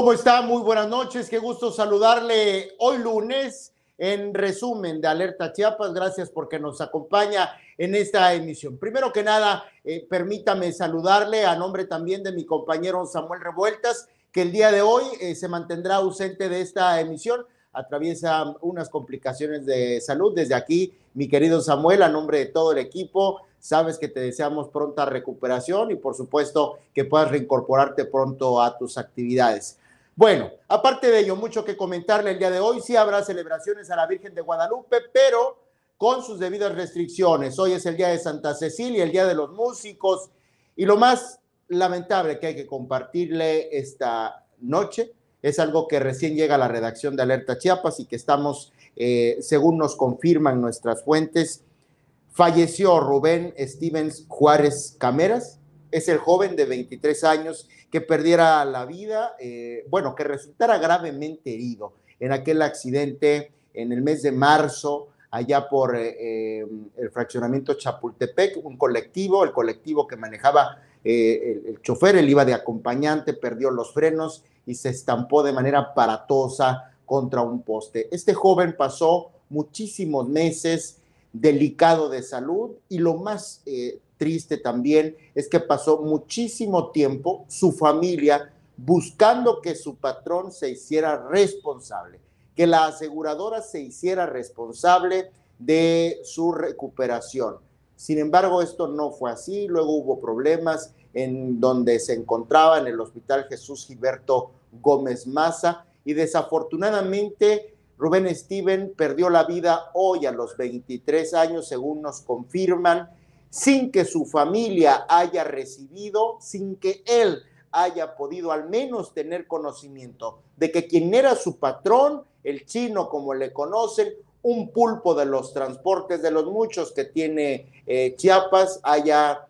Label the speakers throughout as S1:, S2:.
S1: ¿Cómo está? Muy buenas noches, qué gusto saludarle hoy lunes en resumen de Alerta Chiapas. Gracias porque nos acompaña en esta emisión. Primero que nada, permítame saludarle a nombre también de mi compañero Samuel Revueltas, que el día de hoy se mantendrá ausente de esta emisión. Atraviesa unas complicaciones de salud. Desde aquí, mi querido Samuel, a nombre de todo el equipo, sabes que te deseamos pronta recuperación y por supuesto que puedas reincorporarte pronto a tus actividades. Bueno, aparte de ello, mucho que comentarle el día de hoy. Sí habrá celebraciones a la Virgen de Guadalupe, pero con sus debidas restricciones. Hoy es el día de Santa Cecilia, el día de los músicos, y lo más lamentable que hay que compartirle esta noche es algo que recién llega a la redacción de Alerta Chiapas y que estamos, según nos confirman nuestras fuentes, falleció Rubén Stevens Juárez Cameras. Es el joven de 23 años que perdiera la vida, que resultara gravemente herido en aquel accidente en el mes de marzo, allá por el fraccionamiento Chapultepec, el colectivo que manejaba el chofer, él iba de acompañante, perdió los frenos y se estampó de manera aparatosa contra un poste. Este joven pasó muchísimos meses delicado de salud y lo más triste también es que pasó muchísimo tiempo su familia buscando que su patrón se hiciera responsable, que la aseguradora se hiciera responsable de su recuperación. Sin embargo, esto no fue así. Luego hubo problemas en donde se encontraba en el Hospital Jesús Gilberto Gómez Maza y desafortunadamente Rubén Steven perdió la vida hoy a los 23 años, según nos confirman, sin que su familia haya recibido, sin que él haya podido al menos tener conocimiento de que quien era su patrón, el chino como le conocen, un pulpo de los transportes, de los muchos que tiene Chiapas, haya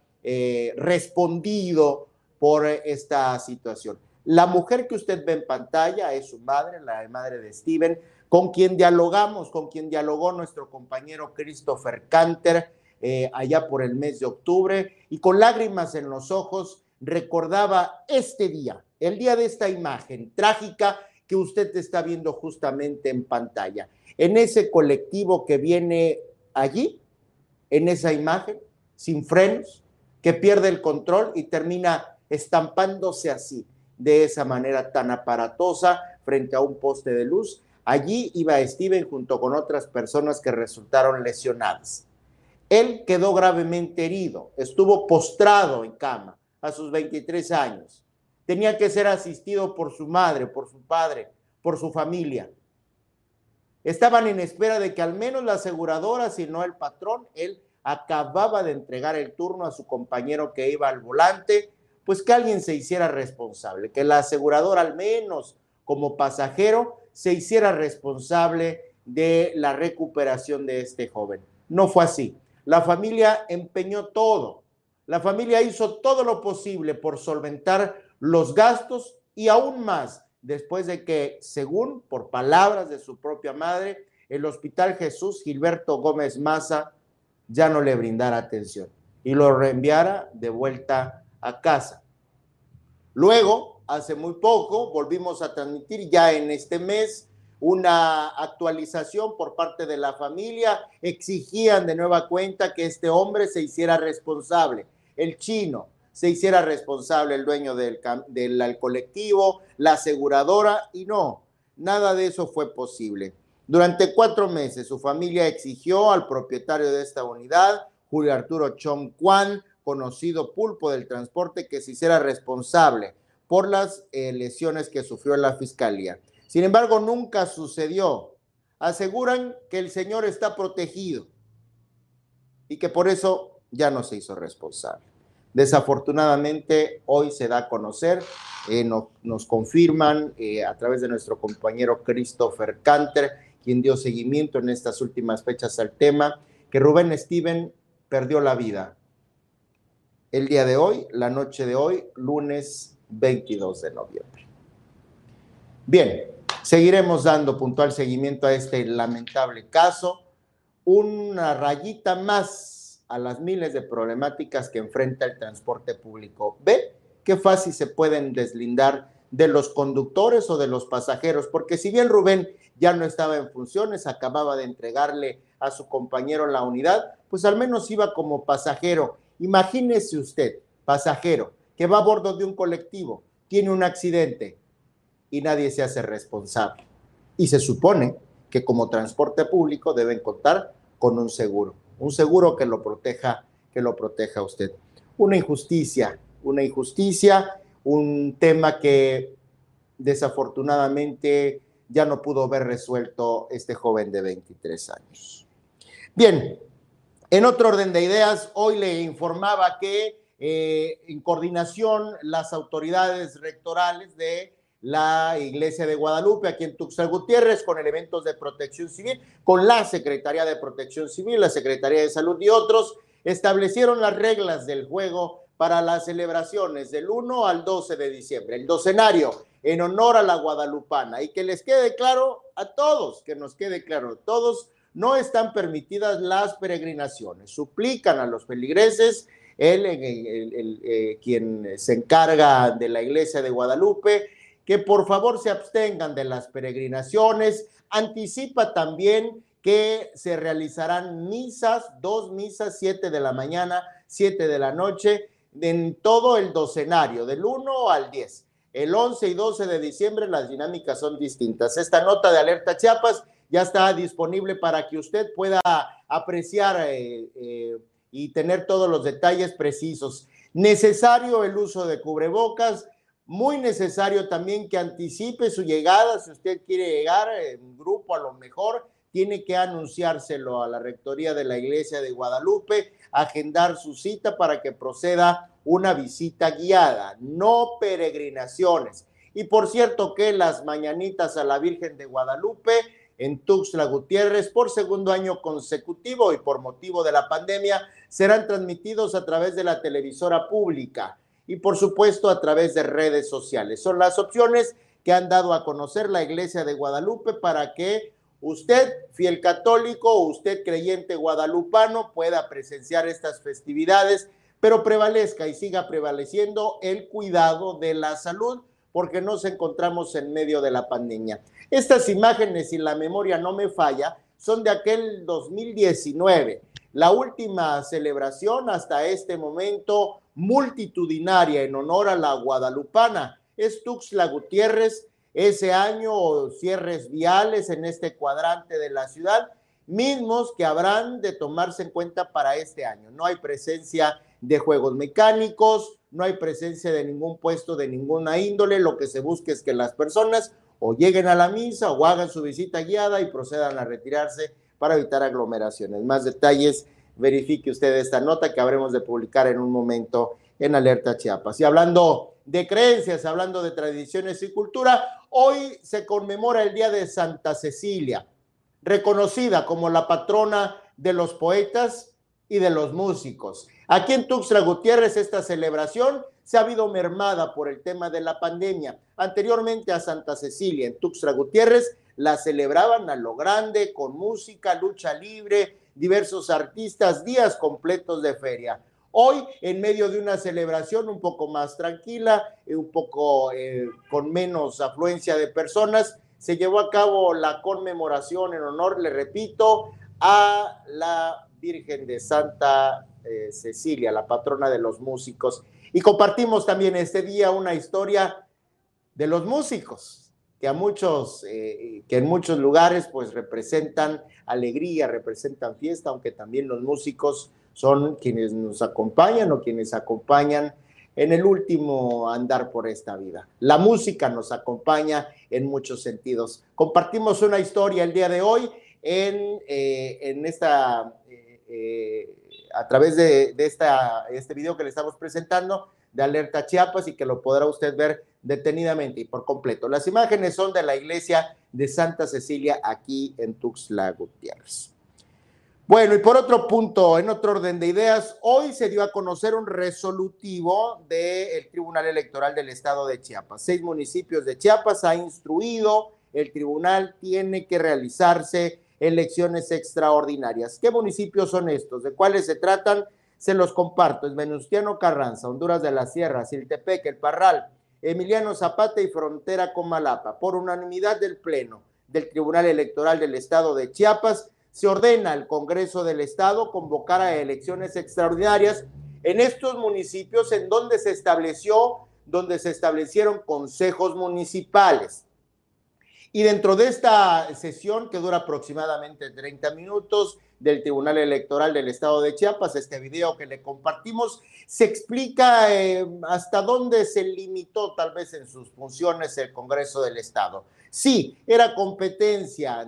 S1: respondido por esta situación. La mujer que usted ve en pantalla es su madre, la madre de Steven, con quien dialogó nuestro compañero Christopher Canter allá por el mes de octubre, y con lágrimas en los ojos recordaba este día, el día de esta imagen trágica que usted está viendo justamente en pantalla. En ese colectivo que viene allí, en esa imagen, sin frenos, que pierde el control y termina estampándose así, de esa manera tan aparatosa, frente a un poste de luz. Allí iba Steven junto con otras personas que resultaron lesionadas. Él quedó gravemente herido, estuvo postrado en cama a sus 23 años. Tenía que ser asistido por su madre, por su padre, por su familia. Estaban en espera de que al menos la aseguradora, si no el patrón, él acababa de entregar el turno a su compañero que iba al volante, pues que alguien se hiciera responsable, que la aseguradora al menos como pasajero se hiciera responsable de la recuperación de este joven. No fue así. La familia empeñó todo. La familia hizo todo lo posible por solventar los gastos y aún más después de que, según por palabras de su propia madre, el Hospital Jesús Gilberto Gómez Maza ya no le brindara atención y lo reenviara de vuelta a casa. Luego, hace muy poco, volvimos a transmitir ya en este mes una actualización por parte de la familia. Exigían de nueva cuenta que este hombre se hiciera responsable, el chino se hiciera responsable, el dueño del colectivo, la aseguradora, y no, nada de eso fue posible. Durante 4 meses su familia exigió al propietario de esta unidad, Julio Arturo Chong Quan, conocido pulpo del transporte, que se hiciera responsable por las lesiones que sufrió en la fiscalía. Sin embargo, nunca sucedió. Aseguran que el señor está protegido y que por eso ya no se hizo responsable. Desafortunadamente, hoy se da a conocer, nos confirman a través de nuestro compañero Christopher Canter, quien dio seguimiento en estas últimas fechas al tema, que Rubén Steven perdió la vida el día de hoy, la noche de hoy, lunes 22 de noviembre. Bien, seguiremos dando puntual seguimiento a este lamentable caso, una rayita más a las miles de problemáticas que enfrenta el transporte público. ¿Ve qué fácil se pueden deslindar de los conductores o de los pasajeros, porque si bien Rubén ya no estaba en funciones, acababa de entregarle a su compañero la unidad, pues al menos iba como pasajero. Imagínese usted, pasajero, que va a bordo de un colectivo, tiene un accidente y nadie se hace responsable. Y se supone que como transporte público deben contar con un seguro que lo proteja a usted. Una injusticia, un tema que desafortunadamente ya no pudo ver resuelto este joven de 23 años. Bien, en otro orden de ideas, hoy le informaba que en coordinación las autoridades rectorales de la Iglesia de Guadalupe, aquí en Tuxtla Gutiérrez, con elementos de Protección Civil, con la Secretaría de Protección Civil, la Secretaría de Salud y otros, establecieron las reglas del juego para las celebraciones del 1 al 12 de diciembre, el docenario en honor a la guadalupana. Y que les quede claro a todos, que nos quede claro a todos, no están permitidas las peregrinaciones. Suplican a los feligreses, quien se encarga de la Iglesia de Guadalupe, que por favor se abstengan de las peregrinaciones. Anticipa también que se realizarán misas, 2 misas, 7 de la mañana, 7 de la noche, en todo el docenario, del 1 al 10. El 11 y 12 de diciembre las dinámicas son distintas. Esta nota de Alerta Chiapas ya está disponible para que usted pueda apreciar y tener todos los detalles precisos. Necesario el uso de cubrebocas, muy necesario también que anticipe su llegada. Si usted quiere llegar en grupo, a lo mejor tiene que anunciárselo a la Rectoría de la Iglesia de Guadalupe, agendar su cita para que proceda una visita guiada, no peregrinaciones. Y por cierto que las mañanitas a la Virgen de Guadalupe en Tuxtla Gutiérrez por segundo año consecutivo y por motivo de la pandemia serán transmitidos a través de la televisora pública y por supuesto a través de redes sociales. Son las opciones que han dado a conocer la Iglesia de Guadalupe para que usted, fiel católico, o usted creyente guadalupano, pueda presenciar estas festividades, pero prevalezca y siga prevaleciendo el cuidado de la salud, porque nos encontramos en medio de la pandemia. Estas imágenes, si la memoria no me falla, son de aquel 2019, la última celebración hasta este momento multitudinaria en honor a la guadalupana. Es Tuxtla Gutiérrez, ese año cierres viales en este cuadrante de la ciudad, mismos que habrán de tomarse en cuenta para este año. No hay presencia de juegos mecánicos, no hay presencia de ningún puesto de ninguna índole. Lo que se busca es que las personas o lleguen a la misa o hagan su visita guiada y procedan a retirarse para evitar aglomeraciones. Más detalles, verifique usted esta nota que habremos de publicar en un momento en Alerta Chiapas. Y hablando de creencias, hablando de tradiciones y cultura, hoy se conmemora el Día de Santa Cecilia, reconocida como la patrona de los poetas y de los músicos. Aquí en Tuxtla Gutiérrez esta celebración se ha habido mermada por el tema de la pandemia. Anteriormente a Santa Cecilia en Tuxtla Gutiérrez la celebraban a lo grande, con música, lucha libre, diversos artistas, días completos de feria. Hoy, en medio de una celebración un poco más tranquila, un poco con menos afluencia de personas, se llevó a cabo la conmemoración en honor, le repito, a la Virgen de Santa Cecilia, la patrona de los músicos. Y compartimos también este día una historia de los músicos, que en muchos lugares pues representan alegría, representan fiesta, aunque también los músicos son quienes nos acompañan o quienes acompañan en el último andar por esta vida. La música nos acompaña en muchos sentidos. Compartimos una historia el día de hoy a través de este video que le estamos presentando de Alerta Chiapas y que lo podrá usted ver detenidamente y por completo. Las imágenes son de la iglesia de Santa Cecilia aquí en Tuxtla Gutiérrez. Bueno, y por otro punto, en otro orden de ideas, hoy se dio a conocer un resolutivo del Tribunal Electoral del Estado de Chiapas. 6 municipios de Chiapas ha instruido, el tribunal tiene que realizarse elecciones extraordinarias. ¿Qué municipios son estos? ¿De cuáles se tratan? Se los comparto. Es Venustiano Carranza, Honduras de la Sierra, Siltepec, El Parral, Emiliano Zapata y Frontera Comalapa. Por unanimidad del Pleno del Tribunal Electoral del Estado de Chiapas, se ordena al Congreso del Estado convocar a elecciones extraordinarias en estos municipios en donde se establecieron consejos municipales. Y dentro de esta sesión, que dura aproximadamente 30 minutos, del Tribunal Electoral del Estado de Chiapas, este video que le compartimos, se explica hasta dónde se limitó tal vez en sus funciones el Congreso del Estado. Sí, era competencia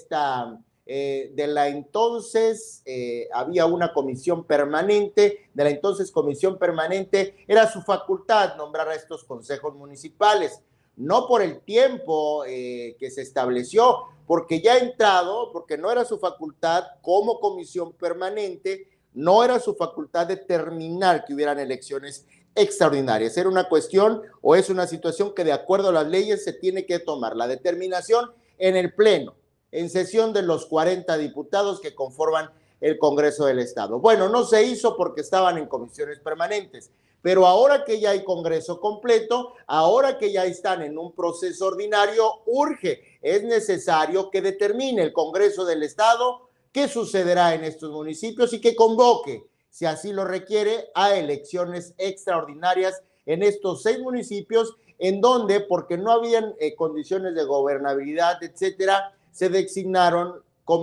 S1: de la entonces, había una comisión permanente, de la entonces comisión permanente, era su facultad nombrar a estos consejos municipales, no por el tiempo que se estableció, porque ya ha entrado, porque no era su facultad como comisión permanente, no era su facultad determinar que hubieran elecciones extraordinarias. Era una cuestión o es una situación que de acuerdo a las leyes se tiene que tomar la determinación en el Pleno, en sesión de los 40 diputados que conforman el Congreso del Estado. Bueno, no se hizo porque estaban en comisiones permanentes, pero ahora que ya hay Congreso completo, ahora que ya están en un proceso ordinario, es necesario que determine el Congreso del Estado qué sucederá en estos municipios y que convoque, si así lo requiere, a elecciones extraordinarias en estos 6 municipios, en donde, porque no habían condiciones de gobernabilidad, etcétera, se designaron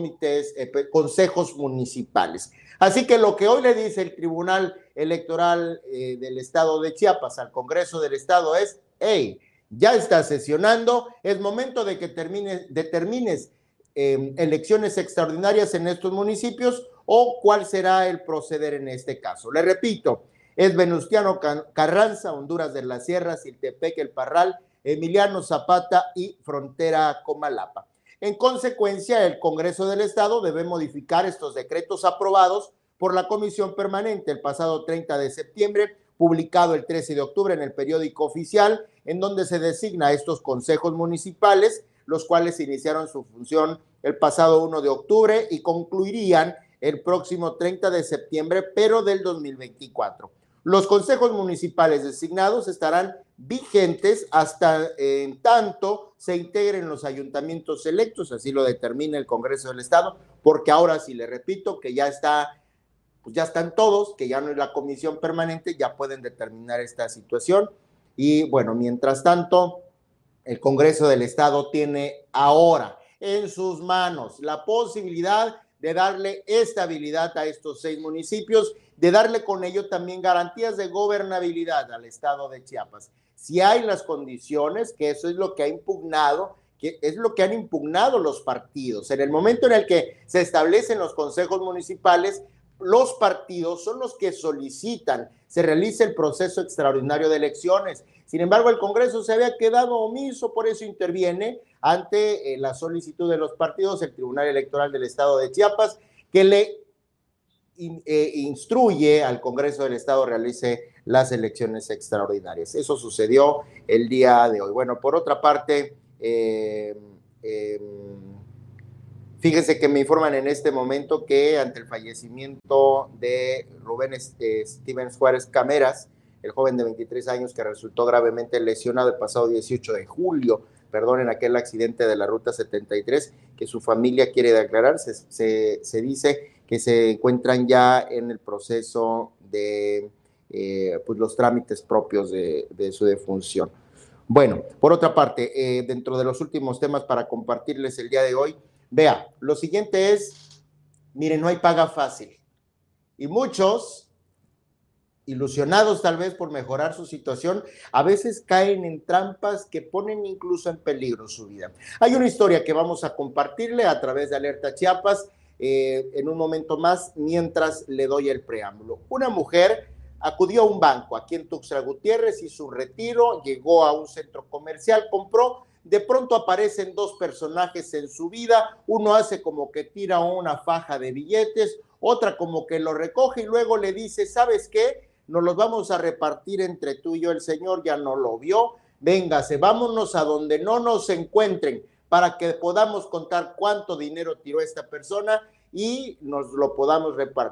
S1: consejos municipales. Así que lo que hoy le dice el Tribunal Electoral del Estado de Chiapas al Congreso del Estado es: hey, ya está sesionando, es momento de que determines elecciones extraordinarias en estos municipios o cuál será el proceder en este caso. Le repito, es Venustiano Carranza, Honduras de la Sierra, Siltepec, El Parral, Emiliano Zapata y Frontera Comalapa. En consecuencia, el Congreso del Estado debe modificar estos decretos aprobados por la Comisión Permanente el pasado 30 de septiembre, publicado el 13 de octubre en el periódico oficial, en donde se designa a estos consejos municipales, los cuales iniciaron su función el pasado 1 de octubre y concluirían el próximo 30 de septiembre, pero del 2024. Los consejos municipales designados estarán vigentes hasta en tanto se integren los ayuntamientos electos, así lo determina el Congreso del Estado, porque ahora sí le repito que ya están todos, que ya no es la comisión permanente, ya pueden determinar esta situación. Y bueno, mientras tanto, el Congreso del Estado tiene ahora en sus manos la posibilidad de darle estabilidad a estos 6 municipios, de darle con ello también garantías de gobernabilidad al Estado de Chiapas. Si hay las condiciones, que eso es lo que ha impugnado, que es lo que han impugnado los partidos. En el momento en el que se establecen los consejos municipales, los partidos son los que solicitan se realice el proceso extraordinario de elecciones. Sin embargo, el Congreso se había quedado omiso, por eso interviene ante la solicitud de los partidos, el Tribunal Electoral del Estado de Chiapas, que le instruye al Congreso del Estado realice las elecciones extraordinarias. Eso sucedió el día de hoy. Bueno, por otra parte, fíjense que me informan en este momento que ante el fallecimiento de Rubén Stevens Juárez Cameras, el joven de 23 años que resultó gravemente lesionado el pasado 18 de julio, en aquel accidente de la Ruta 73, que su familia quiere declarar, se dice que se encuentran ya en el proceso de pues los trámites propios de su defunción. Bueno, por otra parte, dentro de los últimos temas para compartirles el día de hoy, vea, lo siguiente es, miren, no hay paga fácil. Y muchos, ilusionados tal vez por mejorar su situación, a veces caen en trampas que ponen incluso en peligro su vida. Hay una historia que vamos a compartirle a través de Alerta Chiapas en un momento más, mientras le doy el preámbulo. Una mujer acudió a un banco aquí en Tuxtla Gutiérrez y su retiro, llegó a un centro comercial, compró. De pronto aparecen 2 personajes en su vida, uno hace como que tira una faja de billetes, otra como que lo recoge y luego le dice, ¿sabes qué? Nos los vamos a repartir entre tú y yo, el señor ya no lo vio, véngase, vámonos a donde no nos encuentren para que podamos contar cuánto dinero tiró esta persona y nos lo podamos repartir.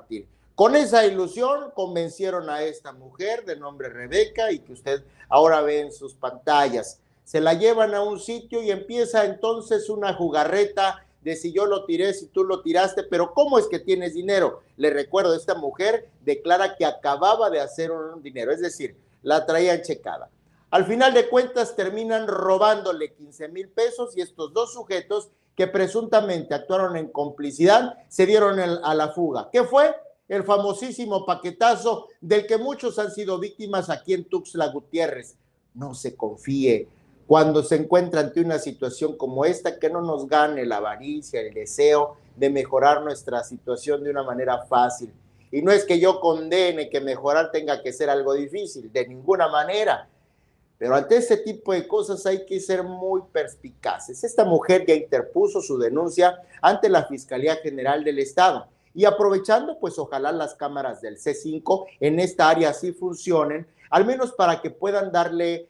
S1: Con esa ilusión convencieron a esta mujer de nombre Rebeca y que usted ahora ve en sus pantallas. Se la llevan a un sitio y empieza entonces una jugarreta de si yo lo tiré, si tú lo tiraste, pero ¿cómo es que tienes dinero? Le recuerdo, esta mujer declara que acababa de hacer un dinero, es decir, la traían checada. Al final de cuentas terminan robándole 15,000 pesos y estos dos sujetos que presuntamente actuaron en complicidad se dieron a la fuga. ¿Qué fue? El famosísimo paquetazo del que muchos han sido víctimas aquí en Tuxtla Gutiérrez. No se confíe. Cuando se encuentra ante una situación como esta, que no nos gane la avaricia, el deseo de mejorar nuestra situación de una manera fácil. Y no es que yo condene que mejorar tenga que ser algo difícil, de ninguna manera. Pero ante este tipo de cosas hay que ser muy perspicaces. Esta mujer ya interpuso su denuncia ante la Fiscalía General del Estado. Y aprovechando, pues ojalá las cámaras del C5 en esta área sí funcionen, al menos para que puedan darle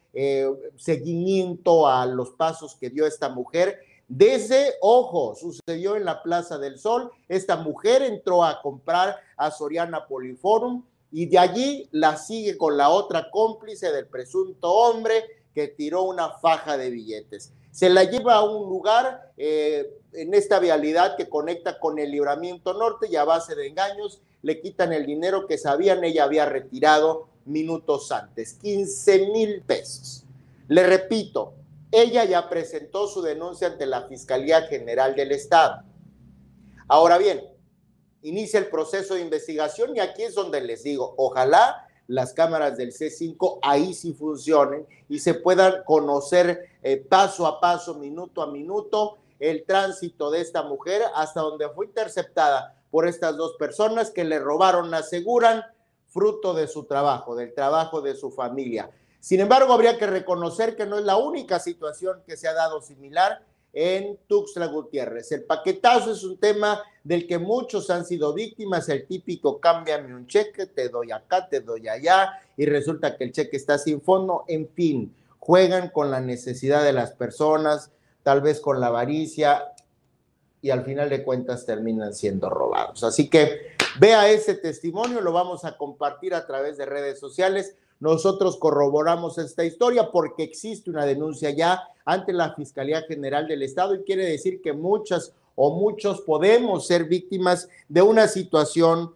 S1: seguimiento a los pasos que dio esta mujer. Desde, ojo, sucedió en la Plaza del Sol, esta mujer entró a comprar a Soriana Poliforum y de allí la sigue con la otra cómplice del presunto hombre que tiró una faja de billetes. Se la lleva a un lugar en esta vialidad que conecta con el Libramiento Norte y a base de engaños le quitan el dinero que sabían ella había retirado minutos antes, 15,000 pesos. Le repito, ella ya presentó su denuncia ante la Fiscalía General del Estado. Ahora bien, inicia el proceso de investigación y aquí es donde les digo, ojalá las cámaras del C5 ahí sí funcionen y se puedan conocer paso a paso, minuto a minuto, el tránsito de esta mujer hasta donde fue interceptada por estas dos personas que le robaron, aseguran, fruto de su trabajo, del trabajo de su familia. Sin embargo, habría que reconocer que no es la única situación que se ha dado similar en Tuxtla Gutiérrez. El paquetazo es un tema del que muchos han sido víctimas, el típico cámbiame un cheque, te doy acá, te doy allá, y resulta que el cheque está sin fondo. En fin, juegan con la necesidad de las personas, tal vez con la avaricia, y al final de cuentas terminan siendo robados. Así que vea ese testimonio, lo vamos a compartir a través de redes sociales. Nosotros corroboramos esta historia porque existe una denuncia ya ante la Fiscalía General del Estado y quiere decir que muchas o muchos podemos ser víctimas de una situación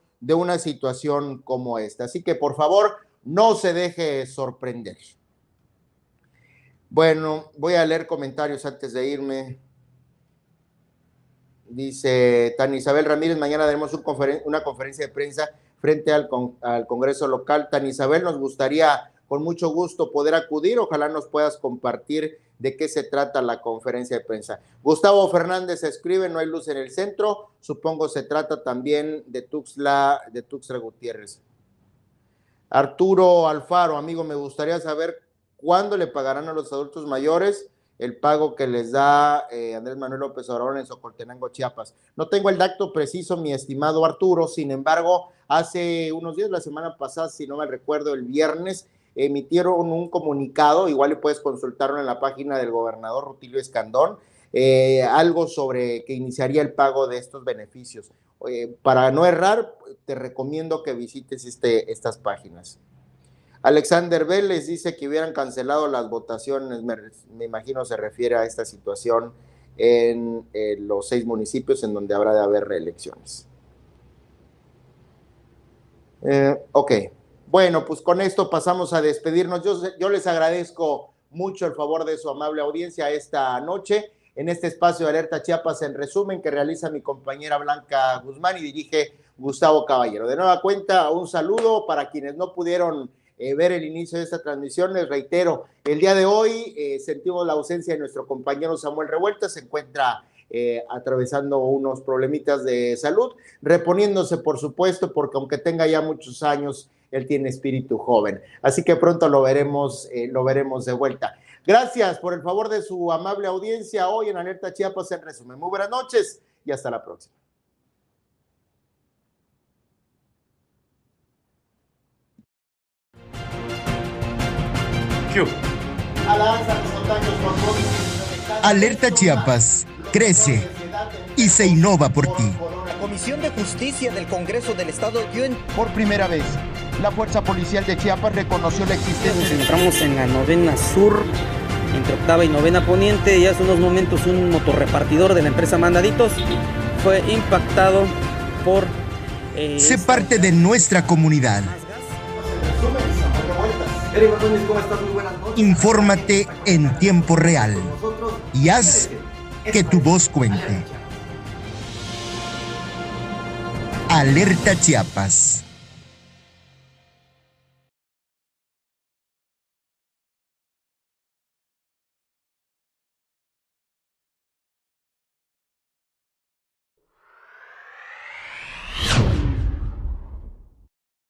S1: como esta. Así que por favor, no se deje sorprender. Bueno, voy a leer comentarios antes de irme. Dice Tania Isabel Ramírez, mañana tenemos una conferencia de prensa frente al Congreso local. Tania Isabel, nos gustaría con mucho gusto poder acudir, ojalá nos puedas compartir de qué se trata la conferencia de prensa. Gustavo Fernández escribe, no hay luz en el centro, supongo se trata también de Tuxtla Gutiérrez. Arturo Alfaro, amigo, me gustaría saber cuándo le pagarán a los adultos mayores el pago que les da Andrés Manuel López Obrador en Socoltenango, Chiapas. No tengo el dato preciso, mi estimado Arturo, sin embargo, hace unos días, la semana pasada, si no me recuerdo, el viernes, emitieron un comunicado, igual le puedes consultarlo en la página del gobernador Rutilio Escandón, algo sobre que iniciaría el pago de estos beneficios. Para no errar, te recomiendo que visites estas páginas. Alexander Vélez dice que hubieran cancelado las votaciones, me imagino se refiere a esta situación en los 6 municipios en donde habrá de haber reelecciones. Ok, bueno, pues con esto pasamos a despedirnos. Yo les agradezco mucho el favor de su amable audiencia esta noche en este espacio de Alerta Chiapas en resumen que realiza mi compañera Blanca Guzmán y dirige Gustavo Caballero. De nueva cuenta, un saludo para quienes no pudieron ver el inicio de esta transmisión. Les reitero, el día de hoy sentimos la ausencia de nuestro compañero Samuel Revuelta, se encuentra atravesando unos problemitas de salud, reponiéndose por supuesto, porque aunque tenga ya muchos años, él tiene espíritu joven, así que pronto lo veremos de vuelta. Gracias por el favor de su amable audiencia hoy en Alerta Chiapas en resumen. Muy buenas noches y hasta la próxima.
S2: Alerta Chiapas crece y se innova por ti. Comisión de Justicia del Congreso del Estado dio en...
S1: Por primera vez, la Fuerza Policial de Chiapas reconoció la existencia...
S3: Nos encontramos en la novena sur, entre octava y novena poniente, y hace unos momentos un motorrepartidor de la empresa Mandaditos fue impactado por...
S4: Sé parte de nuestra comunidad. Infórmate en tiempo real y haz que tu voz cuente. Alerta Chiapas.